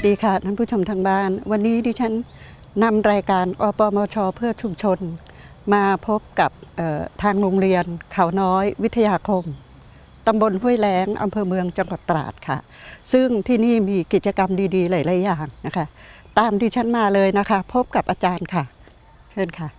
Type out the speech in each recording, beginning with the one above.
ดีค่ะท่านผู้ชมทางบ้านวันนี้ดิฉันนำรายการอปมช.เพื่อชุมชนมาพบกับทางโรงเรียนเขาน้อยวิทยาคมตำบลห้วยแล้งอำเภอเมืองจังหวัดตราดค่ะซึ่งที่นี่มีกิจกรรมดีๆหลายๆอย่างนะคะตามดิฉันมาเลยนะคะพบกับอาจารย์ค่ะเชิญค่ะ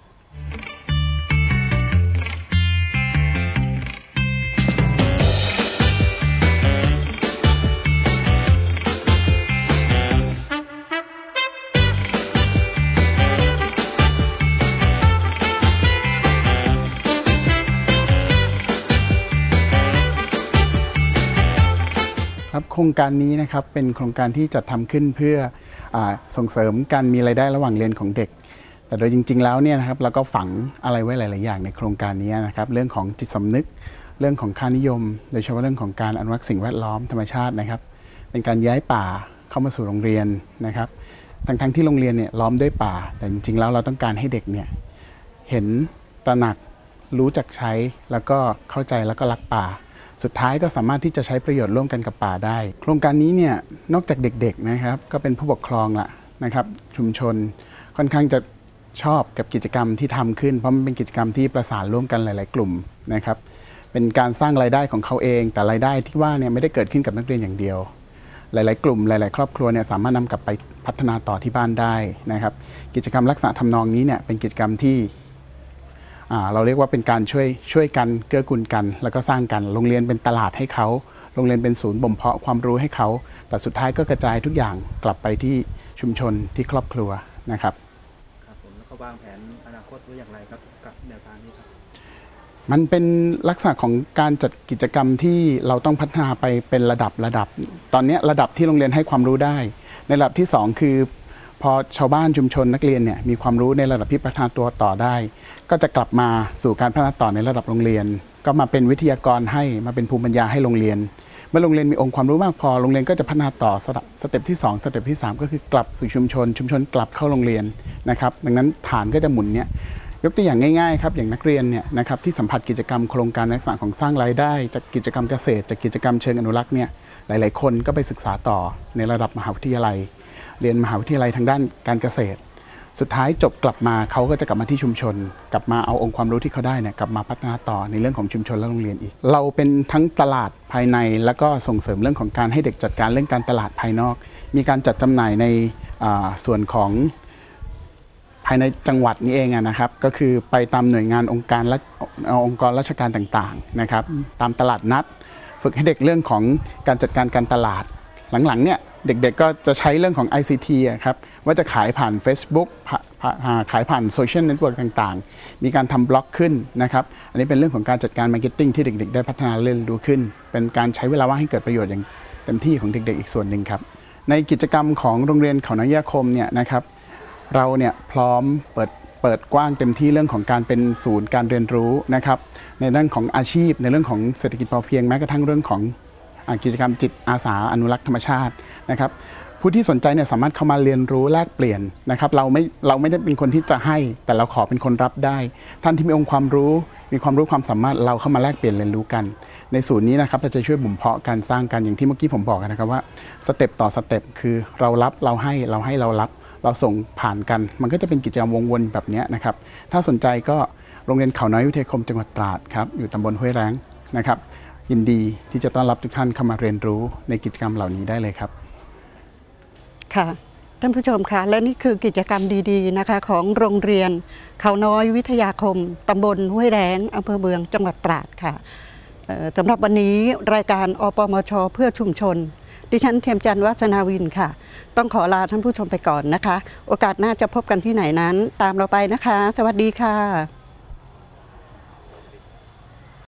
โครงการนี้นะครับเป็นโครงการที่จัดทำขึ้นเพื่อส่งเสริมการมีรายได้ระหว่างเรียนของเด็กแต่โดยจริงๆแล้วเนี่ยนะครับเราก็ฝังอะไรไว้หลายๆอย่างในโครงการนี้นะครับเรื่องของจิตสำนึกเรื่องของค่านิยมโดยเฉพาะเรื่องของการอนุรักษ์สิ่งแวดล้อมธรรมชาตินะครับเป็นการย้ายป่าเข้ามาสู่โรงเรียนนะครับทั้งที่โรงเรียนเนี่ยล้อมด้วยป่าแต่จริงๆแล้วเราต้องการให้เด็กเนี่ยเห็นตระหนักรู้จักใช้แล้วก็เข้าใจแล้วก็รักป่าสุดท้ายก็สามารถที่จะใช้ประโยชน์ร่วมกันกับป่าได้โครงการนี้เนี่ยนอกจากเด็กๆนะครับก็เป็นผู้ปกครองละนะครับชุมชนค่อนข้างจะชอบกับกิจกรรมที่ทำขึ้นเพราะมันเป็นกิจกรรมที่ประสานร่วมกันหลายๆกลุ่มนะครับเป็นการสร้างรายได้ของเขาเองแต่รายได้ที่ว่าเนี่ยไม่ได้เกิดขึ้นกับนักเรียนอย่างเดียวหลายๆกลุ่มหลายๆครอบครัวเนี่ยสามารถนำกลับไปพัฒนาต่อที่บ้านได้นะครับกิจกรรมลักษณะทำนองนี้เนี่ยเป็นกิจกรรมที่เราเรียกว่าเป็นการช่วยกันเกื้อกูลกันแล้วก็สร้างกันโรงเรียนเป็นตลาดให้เขาโรงเรียนเป็นศูนย์บ่มเพาะความรู้ให้เขาแต่สุดท้ายก็กระจายทุกอย่างกลับไปที่ชุมชนที่ครอบครัวนะครับครับผมแล้วก็วางแผนอนาคตไว้อย่างไรครับกับแนวทางนี้ครับมันเป็นลักษณะของการจัดกิจกรรมที่เราต้องพัฒนาไปเป็นระดับตอนนี้ระดับที่โรงเรียนให้ความรู้ได้ในระดับที่2คือพอชาวบ้านชุมชนนักเรียนเนี่ยมีความรู้ในระดับที่พัฒนาตัวต่อได้ก็จะกลับมาสู่การพัฒนาต่อในระดับโรงเรียนก็มาเป็นวิทยากรให้มาเป็นภูมิปัญญาให้โรงเรียนเมื่อโรงเรียนมีองค์ความรู้มากพอโรงเรียนก็จะพัฒนาต่อสเต็ปที่2สเต็ปที่3ก็คือกลับสู่ชุมชนกลับเข้าโรงเรียนนะครับดังนั้นฐานก็จะหมุนเนี่ยยกตัวอย่างง่ายๆครับอย่างนักเรียนเนี่ยนะครับที่สัมผัสกิจกรรมโครงการลักษณะของสร้างรายได้จากกิจกรรมเกษตรจากกิจกรรมเชิงอนุรักษ์เนี่ยหลายๆคนก็ไปศึกษาต่อในระดับมหาวิทยาลัยเรียนมหาวิทยาลัยทางด้านการเกษตรสุดท้ายจบกลับมาเขาก็จะกลับมาที่ชุมชนกลับมาเอาองค์ความรู้ที่เขาได้เนี่ยกลับมาพัฒนาต่อในเรื่องของชุมชนและโรงเรียนอีกเราเป็นทั้งตลาดภายในแล้วก็ส่งเสริมเรื่องของการให้เด็กจัดการเรื่องการตลาดภายนอกมีการจัดจำหน่ายในส่วนของภายในจังหวัดนี้เองนะครับก็คือไปตามหน่วยงานองค์กรราชการต่างๆนะครับตามตลาดนัดฝึกให้เด็กเรื่องของการจัดการการตลาดหลังๆเนี่ยเด็กๆก็จะใช้เรื่องของ ICT ครับว่าจะขายผ่าน Facebook ขายผ่านโซเชียลเน็ตเวิร์กต่างๆมีการทำบล็อกขึ้นนะครับอันนี้เป็นเรื่องของการจัดการมาร์เก็ตติ้งที่เด็กๆได้พัฒนาเรียนรู้ขึ้นเป็นการใช้เวลาว่างให้เกิดประโยชน์อย่างเต็มที่ของเด็กๆอีกส่วนหนึ่งครับในกิจกรรมของโรงเรียนเขาน้อยวิทยาคมเนี่ยนะครับเราเนี่ยพร้อมเปิดกว้างเต็มที่เรื่องของการเป็นศูนย์การเรียนรู้นะครับในเรื่องของอาชีพในเรื่องของเศรษฐกิจพอเพียงแม้กระทั่งเรื่องของกิจกรรมจิตอาสาอนุรักษ์ธรรมชาตินะครับผู้ที่สนใจเนี่ยสามารถเข้ามาเรียนรู้แลกเปลี่ยนนะครับเราไม่ได้เป็นคนที่จะให้แต่เราขอเป็นคนรับได้ท่านที่มีองค์ความรู้ความสามารถเราเข้ามาแลกเปลี่ยนเรียนรู้กันในศูนย์นี้นะครับเราจะช่วยบ่มเพาะการสร้างกันอย่างที่เมื่อกี้ผมบอกนะครับว่าสเต็ปต่อสเต็ปคือเรารับเราให้เรารับเราส่งผ่านกันมันก็จะเป็นกิจกรรมวงวนแบบนี้นะครับถ้าสนใจก็โรงเรียนเขาน้อยวิทยาคมจังหวัดตราดครับอยู่ตำบลห้วยแล้งนะครับยินดีที่จะต้อนรับทุกท่านเข้ามาเรียนรู้ในกิจกรรมเหล่านี้ได้เลยครับค่ะท่านผู้ชมคะและนี่คือกิจกรรมดีๆนะคะของโรงเรียนเขาน้อยวิทยาคมตำบลห้วยแล้งอำเภอเมืองจังหวัดตราดค่ะสำหรับวันนี้รายการอปมช.เพื่อชุมชนดิฉันเทียมจันทร์วัฒนาวินค่ะต้องขอลาท่านผู้ชมไปก่อนนะคะโอกาสหน้าจะพบกันที่ไหนนั้นตามเราไปนะคะสวัสดีค่ะ